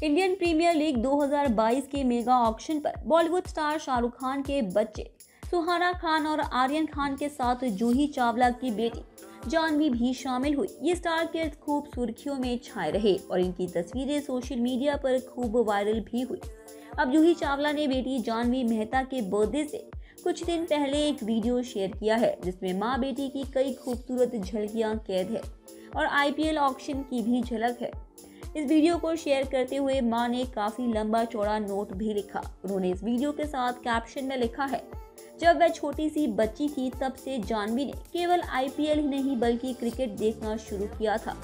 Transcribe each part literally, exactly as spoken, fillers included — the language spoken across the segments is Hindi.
इंडियन प्रीमियर लीग दो हज़ार बाईस के मेगा ऑक्शन पर बॉलीवुड स्टार शाहरुख खान के बच्चे सुहाना खान और आर्यन खान के साथ जूही चावला की बेटी जानवी भी शामिल हुई। ये स्टार किड्स खूब सुर्खियों में छाए रहे और इनकी तस्वीरें सोशल मीडिया पर खूब वायरल भी हुई। अब जूही चावला ने बेटी जानवी मेहता के बर्थडे से कुछ दिन पहले एक वीडियो शेयर किया है, जिसमें माँ बेटी की कई खूबसूरत झलकियां कैद है और आई पी एल ऑक्शन की भी झलक है। इस वीडियो को शेयर करते हुए मां ने काफी लंबा चौड़ा नोट भी लिखा। उन्होंने इस वीडियो के साथ कैप्शन में लिखा है, जब वह छोटी सी बच्ची थी तब से जानवी ने केवल आई पी एल ही नहीं बल्कि क्रिकेट देखना शुरू किया था।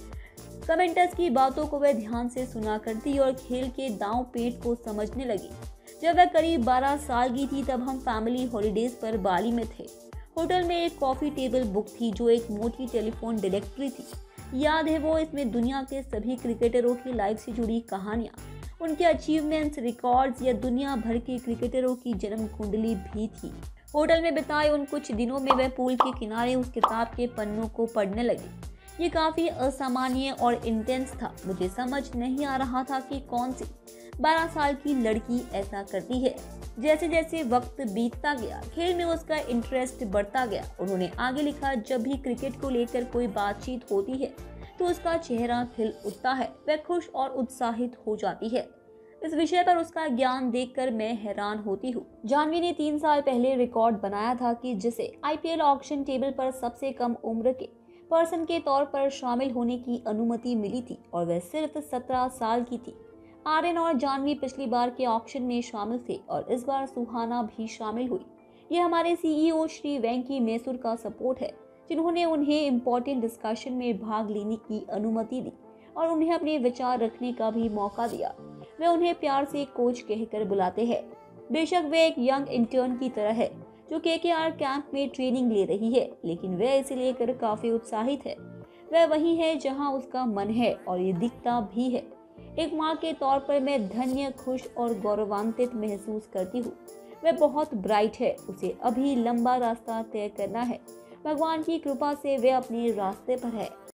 कमेंटर्स की बातों को वह ध्यान से सुना करती और खेल के दांव पेच को समझने लगी। जब वह करीब बारह साल की थी तब हम फैमिली हॉलीडेज पर बाली में थे। होटल में एक कॉफी टेबल बुक थी जो एक मोटी टेलीफोन डायरेक्टरी थी। याद है वो, इसमें दुनिया के सभी क्रिकेटरों की लाइफ से जुड़ी कहानियां, उनके अचीवमेंट्स, रिकॉर्ड्स या दुनिया भर के क्रिकेटरों की जन्म कुंडली भी थी। होटल में बिताए उन कुछ दिनों में वह पूल के किनारे उस किताब के पन्नों को पढ़ने लगी। ये काफी असामान्य और इंटेंस था। मुझे समझ नहीं आ रहा था कि कौन सी बारह साल की लड़की ऐसा करती है। जैसे जैसे वक्त बीतता गया खेल में उसका इंटरेस्ट बढ़ता गया। उन्होंने आगे लिखा, जब भी क्रिकेट को लेकर कोई बातचीत होती है तो उसका चेहरा खिल उठता है, वह खुश और उत्साहित हो जाती है। इस विषय पर उसका ज्ञान देखकर मैं हैरान होती हूँ। जानवी ने तीन साल पहले रिकॉर्ड बनाया था कि जिसे I P L auction table पर सबसे कम उम्र के पर्सन के तौर पर शामिल होने की अनुमति मिली थी और वह सिर्फ सत्रह साल की थी। आर्यन और जानवी पिछली बार के ऑक्शन में शामिल थे और इस बार सुहाना भी शामिल हुई। ये हमारे सी ई ओ श्री वेंकी मैसूर का सपोर्ट है, जिन्होंने उन्हें इम्पोर्टेंट डिस्कशन में भाग लेने की अनुमति दी और उन्हें अपने विचार रखने का भी मौका दिया। वे उन्हें प्यार से कोच कहकर बुलाते हैं। बेशक वे एक यंग इंटर्न की तरह है जो के के आर कैंप में ट्रेनिंग ले रही है, लेकिन वह इसे लेकर काफी उत्साहित है। वह वही है जहां उसका मन है और ये दिखता भी है। एक माँ के तौर पर मैं धन्य, खुश और गौरवान्वित महसूस करती हूँ। वह बहुत ब्राइट है, उसे अभी लंबा रास्ता तय करना है। भगवान की कृपा से वह अपने रास्ते पर है।